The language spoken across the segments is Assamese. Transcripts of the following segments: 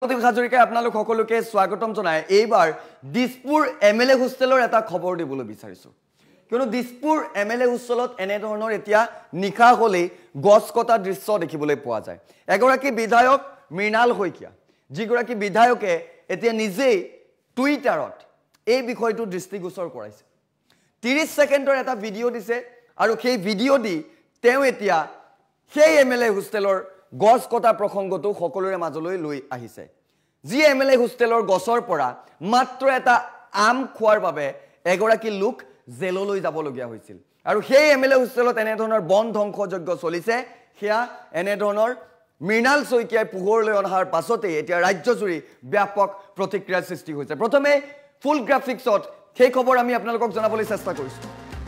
প্ৰদীপ হাজৰিকাই আপোনালোক সকলোকে স্বাগতম জনায় এইবাৰ দিছপুৰ এমএলএ হোষ্টেলৰ এটা খবৰ দিবলৈ বিচাৰিছো কিয়নো দিছপুৰ এমএলএ হোষ্টেলত এনে ধৰণৰ এতিয়া নিখা হলে গছ কটা দৃশ্য দেখিবলৈ পোৱা যায় এগৰাকী বিধায়ক মৃণাল শইকীয়া যিগৰাকী বিধায়কে এতিয়া নিজে টুইটাৰত এই বিষয়টো দৃষ্টিগোচৰ কৰাইছে 30 সেকেন্ডৰ এটা ভিডিও দিছে আৰু সেই ভিডিও দি তেওঁ এতিয়া সেই এমএলএ হোষ্টেলৰ গছ কটা প্ৰসংগটো সকলোৰে মাজলৈ লৈ আহিছে যি এমএলএ হোষ্টেলৰ গছৰ পৰা মাত্ৰ এটা আম খোৱাৰ বাবে এগৰাকী লোক জেললৈ যাবলগীয়া হৈছিল আৰু সেই এমএলএ হোষ্টেলত এনে ধৰণৰ বন ধ্বংসযজ্ঞ চলিছে হেয়া এনে ধৰণৰ মৃণাল শইকীয়াই পোহৰলৈ অনাৰ পাছতে এতিয়া ৰাজ্যজুৰি ব্যাপক প্ৰতিক্ৰিয়াৰ সৃষ্টি হৈছে প্ৰথমে ফুল গ্ৰাফিক্সত সেই খবৰ আমি আপোনালোকক জনাবলৈ চেষ্টা কৰিছো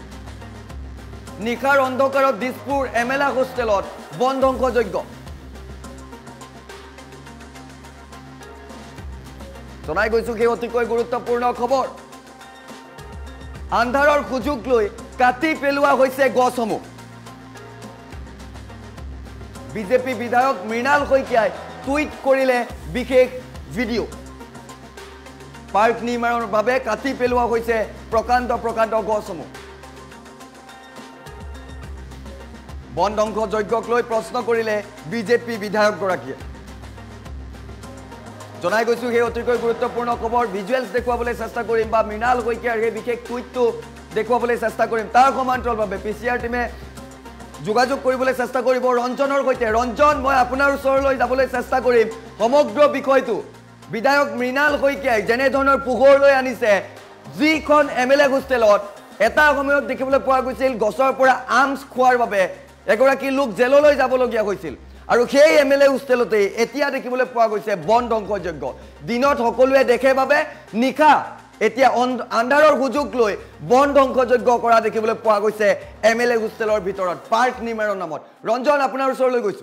নিখাৰ অন্ধকাৰত দিছপুৰ এমএলএ হোষ্টেলত বন ধ্বংসযজ্ঞ জনাই গৈছো কি অতিকৈ গুৰুত্বপূৰ্ণ খবৰ আন্ধাৰৰ সুযোগ লৈ কাটি পেলোৱা হৈছে গছসমূহ বিজেপি বিধায়ক মৃণাল শইকীয়াই টুইট কৰিলে বিশেষ ভিডিও পাৰ্ক নিৰ্মাণৰ বাবে কাটি পেলোৱা হৈছে প্ৰকাণ্ড গছসমূহ বন ধ্বংসযজ্ঞক লৈ প্ৰশ্ন কৰিলে বিজেপি বিধায়ক গৰাকীয়ে জনাই গৈছো হে অতিকৈ গুৰুত্বপূৰ্ণ খবৰ ভিজুৱেলছ দেখুৱাবলৈ চেষ্টা কৰিম বা মৃণাল শইকীয়াৰ হে বিশেষ টুইটটো দেখুৱাবলৈ চেষ্টা কৰিম তাৰ সমান্তৰালভাৱে পিচিআৰ টিমে যোগাযোগ কৰিবলৈ চেষ্টা কৰিব ৰঞ্জনৰ সৈতে ৰঞ্জন মই আপোনাৰ ওচৰলৈ যাবলৈ চেষ্টা কৰিম সমগ্ৰ বিষয়টো বিধায়ক মৃণাল শইকীয়াই যেনে ধৰণৰ পোহৰলৈ আনিছে যিখন এমএলএ হোষ্টেলত এটা সময়ত দেখিবলৈ পোৱা গৈছিল গছৰ পৰা আমছ খোৱাৰ বাবে এগৰাকী লোক জেললৈ যাবলগীয়া হৈছিল আৰু সেই এমএলএ হোষ্টেলতে এতিয়া দেখিবলৈ পোৱা গৈছে বন ধ্বংসযজ্ঞ দিনত সকলোৱে দেখে বাবে নিখা এতিয়া আন্ধাৰৰ সুযোগ লৈ বন ধ্বংসযজ্ঞ কৰা দেখিবলৈ পোৱা গৈছে এমএলএ হোষ্টেলৰ ভিতৰত পাৰ্ক নিৰ্মাণৰ নামত ৰঞ্জন আপোনাৰ ওচৰলৈ গৈছো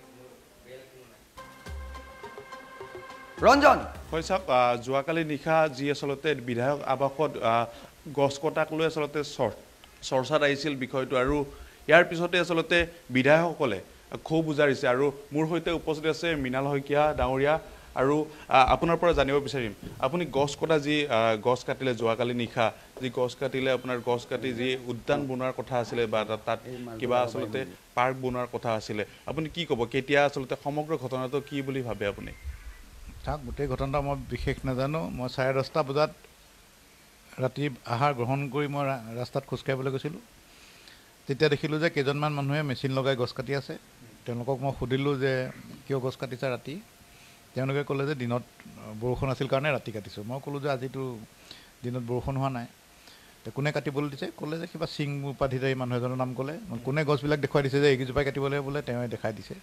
ৰঞ্জন হয় সাহেব যোৱাকালি নিশা যি আচলতে বিধায়ক আৱাসত গছ কটাক লৈ আচলতে চৰ্চাত আহিছিল বিষয়টো আৰু ইয়াৰ পিছতে আচলতে বিধায়কসকলে ক্ষোভ উজাৰিছে আৰু মোৰ সৈতে উপস্থিত আছে মৃণাল শইকীয়া ডাঙৰীয়া আৰু আপোনাৰ পৰা জানিব বিচাৰিম আপুনি গছ কটা যি গছ কাটিলে যোৱাকালি নিশা যি গছ কাটিলে আপোনাৰ গছ কাটি যি উদ্যান বনোৱাৰ কথা আছিলে বা তাত কিবা আচলতে পাৰ্ক বনোৱাৰ কথা আছিলে আপুনি কি ক'ব কেতিয়া আচলতে সমগ্ৰ ঘটনাটো কি বুলি ভাবে আপুনি তাক গোটেই ঘটনাটো মই বিশেষ নাজানো মই 10:30 বজাত ৰাতি আহাৰ গ্ৰহণ কৰি মই ৰাস্তাত খোজকাঢ়িবলৈ গৈছিলোঁ তেতিয়া দেখিলোঁ যে কেইজনমান মানুহে মেচিন লগাই গছ কাটি আছে তেওঁলোকক মই সুধিলোঁ যে কিয় গছ কাটিছে ৰাতি তেওঁলোকে ক'লে যে দিনত বৰষুণ আছিল কাৰণে ৰাতি কাটিছোঁ মই ক'লোঁ যে আজিতো দিনত বৰষুণ হোৱা নাই কোনে কাটিবলৈ দিছে ক'লে যে কিবা সিং উপাধিধাৰী মানুহ এজনৰ নাম ক'লে কোনে গছবিলাক দেখুৱাই দিছে যে এইকেইজোপাই কাটিবলৈ বোলে তেওঁৱে দেখাই দিছে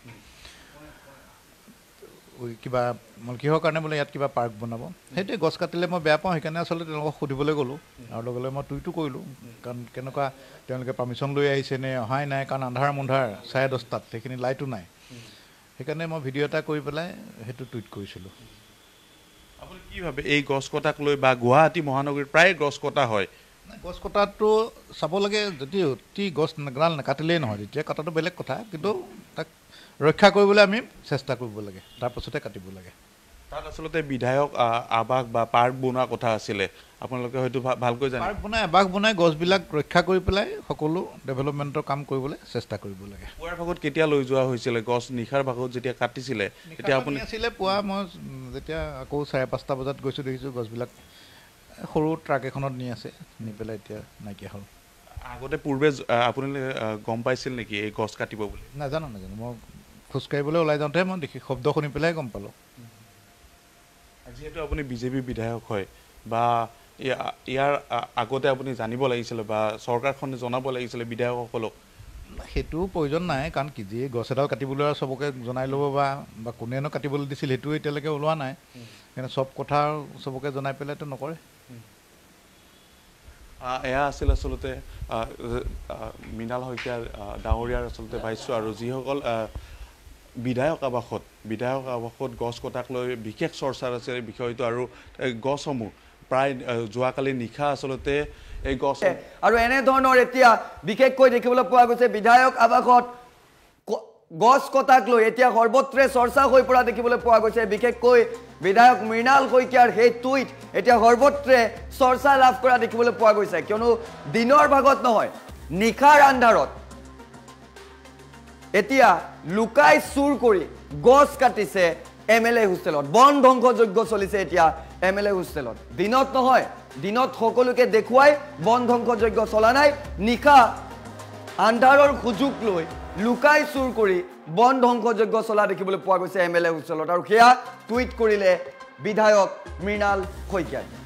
কিবা মই কিহৰ কাৰণে বোলে ইয়াত কিবা পাৰ্ক বনাব সেইটোৱে গছ কাটিলে মই বেয়া পাওঁ সেইকাৰণে আচলতে তেওঁলোকক সুধিবলৈ গ'লোঁ আৰু লগে লগে মই টুইটো কৰিলোঁ কাৰণ কেনেকুৱা তেওঁলোকে পাৰ্মিশ্যন লৈ আহিছে নে অহাই নাই কাৰণ আন্ধাৰ 10:30 সেইখিনি লাইটো নাই সেইকাৰণে মই ভিডিঅ' এটা কৰি পেলাই সেইটো টুইট কৰিছিলোঁ আপুনি কি ভাবে এই গছ কটাক লৈ বা গুৱাহাটী মহানগৰীত প্ৰায় গছ কটা হয় গছ কটাটো চাব লাগে যদি অতি গছ নাকাটিলেই নহয় তেতিয়া কটাটো বেলেগ কথা কিন্তু তাক ৰক্ষা কৰিবলৈ আমি চেষ্টা কৰিব লাগে তাৰপাছতে কাটিব লাগে তাত আচলতে বিধায়ক আৱাস বা পাৰ্ক বনোৱাৰ কথা আছিলে আপোনালোকে হয়তো ভালকৈ জানে পাৰ্ক বনাই আৱাস বনাই গছবিলাক ৰক্ষা কৰি পেলাই সকলো ডেভেলপমেণ্টৰ কাম কৰিবলৈ চেষ্টা কৰিব লাগে পুৱাৰ ভাগত কেতিয়া লৈ যোৱা হৈছিলে গছ নিশাৰ ভাগত যেতিয়া কাটিছিলে তেতিয়া আপুনি আছিলে পুৱা মই যেতিয়া আকৌ 5:30 বজাত গৈছোঁ দেখিছোঁ গছবিলাক সৰু ট্ৰাক এখনত নি আছে নি পেলাই এতিয়া নাইকিয়া হ'ল আগতে পূৰ্বে আপুনি গম পাইছিল নেকি এই গছ কাটিব বুলি নাজানো মই খোজকাঢ়িবলৈ ওলাই যাওঁতে মই দেখি শব্দ শুনি পেলাই গম পালোঁ যিহেতু আপুনি বিজেপি বিধায়ক হয় বা ইয়াৰ আগতে আপুনি জানিব লাগিছিলে বা চৰকাৰখনে জনাব লাগিছিলে বিধায়কসকলক সেইটো প্ৰয়োজন নাই কাৰণ কি যিয়ে গছ এডাল কাটিবলৈ আৰু চবকে জনাই ল'ব বা কোনেনো কাটিবলৈ দিছিল সেইটো এতিয়ালৈকে ওলোৱা নাই সেইকাৰণে চব কথা চবকে জনাই পেলাইতো নকৰে এয়া আছিল আচলতে মৃণাল শইকীয়া ডাঙৰীয়াৰ আচলতে ভাষ্য আৰু যিসকল বিধায়ক আৱাসত গছ কটাক লৈ বিশেষ চৰ্চাৰ আছে বিষয়টো আৰু গছসমূহ প্ৰায় যোৱাকালি নিশা আচলতে এই গছ আৰু এনে ধৰণৰ এতিয়া বিশেষকৈ দেখিবলৈ পোৱা গৈছে বিধায়ক আৱাসত গছ কটাক লৈ এতিয়া সৰ্বত্ৰে চৰ্চা হৈ পৰা দেখিবলৈ পোৱা গৈছে বিশেষকৈ বিধায়ক মৃণাল শইকীয়াৰ সেই টুইট এতিয়া সৰ্বত্ৰে চৰ্চা লাভ কৰা দেখিবলৈ পোৱা গৈছে কিয়নো দিনৰ ভাগত নহয় নিশাৰ আন্ধাৰত এতিয়া লুকাই চুৰ কৰি গছ কাটিছে এমএলএ হোষ্টেলত বন ধ্বংসযজ্ঞ চলিছে এতিয়া এমএলএ হোষ্টেলত দিনত নহয় দিনত সকলোকে দেখুৱাই বন ধ্বংসযজ্ঞ চলা নাই নিশা আন্ধাৰৰ সুযোগ লৈ লুকাই চুৰ কৰি বন ধ্বংসযজ্ঞ চলা দেখিবলৈ পোৱা গৈছে এমএলএ হোষ্টেলত আৰু সেয়া টুইট কৰিলে বিধায়ক মৃণাল শইকীয়াই